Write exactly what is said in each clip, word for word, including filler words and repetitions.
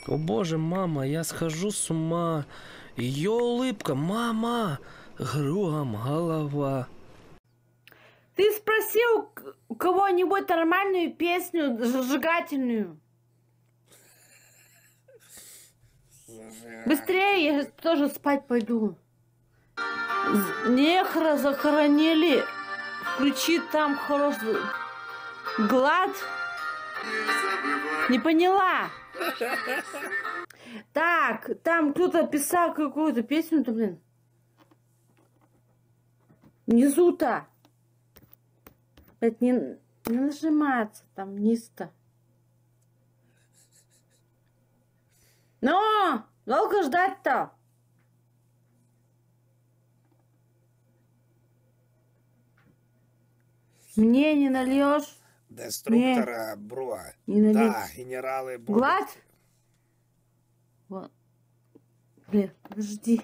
О боже, мама, я схожу с ума. Ее улыбка, мама, кругом голова. Ты спросил у кого-нибудь нормальную песню, зажигательную? Быстрее, я тоже спать пойду. Нехра захоронили. Включи там хороший глад. Не поняла. Так, там кто-то писал какую-то песню-то, блин. Внизу-то. Это не, не нажимается там вниз-то. Но! Долго ждать-то? Мне не нальешь? Деструктора, бро. Не нальешь. Да, генералы будут. Гладь? Вот. Блин, подожди.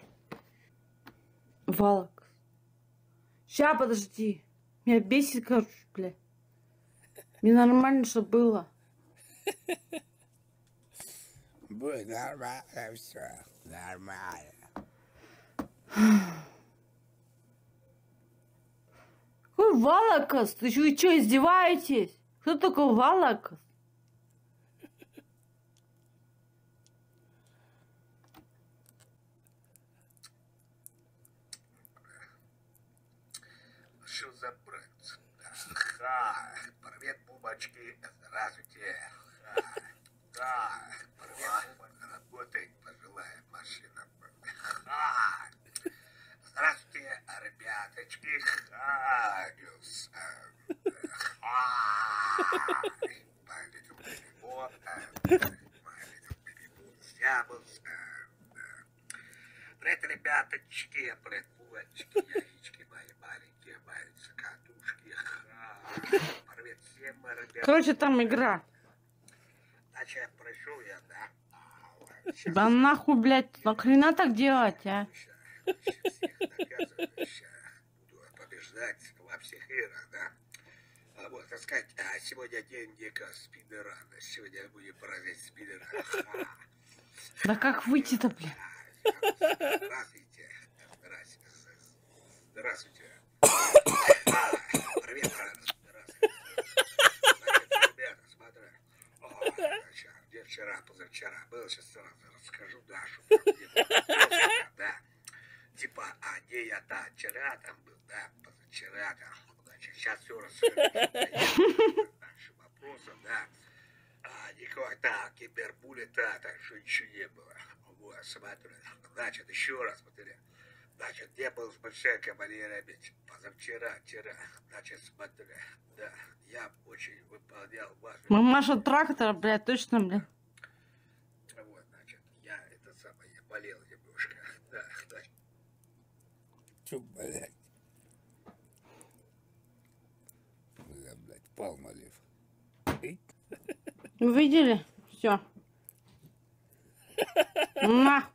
Валок. Ща, подожди. Меня бесит, короче, бля. Мне нормально, что было. Будет нормально все. Нормально. Какой Валакас? Ты что, что, издеваетесь? Кто такой Валакас? Что за бренд? Ха, привет, бубочки. Здравствуйте. Ха, да, привет, бубочки. Работает пожилая машина. Ха. Здравствуйте, ребяточки. Ха. Ха. My little baby boy. My little baby boy. Сябус. Привет, ребяточки. Привет, бубочки. Яички мои маленькие, маленькие катушки. Ха. Привет всем, ребята. Короче, там игра. Значит, пришел я, да. Да нахуй, блядь, нахрена так делать, а? Всех наказываю, буду побеждать во всех играх, да. А вот, так сказать, а сегодня день дика спидерана. Сегодня будем поражать спидерана. Да как выйти-то, блядь? Здравствуйте. Здравствуйте. Здравствуйте. Привет, здравствуйте. Значит, ребята, смотри. О, где вчера, позавчера был, сейчас сразу расскажу, да, что там где-то, да. Типа, а где я, да, вчера там был, да, позавчера там, значит, сейчас все расскажу. Дальше вопросов, да. А, никакой, да, кибербуллета, так что ничего не было. Вот, смотри. Значит, еще раз смотри. Значит, где был с большой кавалерами позавчера, вчера. Значит, смотри, да, я очень выполнял важную... Мамаша трактора, блядь, точно, блядь. Вот, значит, я это самое, я болел немножко, да, значит. Чё, блядь? Бля, блядь, Палмолив. Вы видели? Все. На.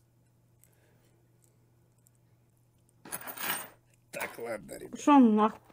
Так, ладно, ребят. Шо нахуй?